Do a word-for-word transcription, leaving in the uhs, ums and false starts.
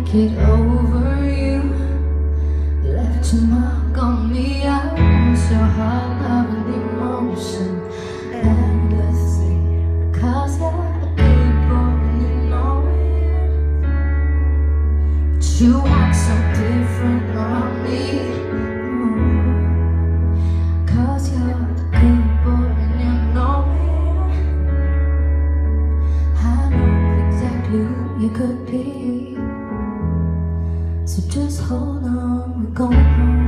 get over you. You left your mark on me. I want your heart, love and emotion endlessly. Cause you're a good boy and you know it. But you act so different around me. mm. Cause you're a good boy and you know it. I know exactly who you could be. So just hold on, we're going home.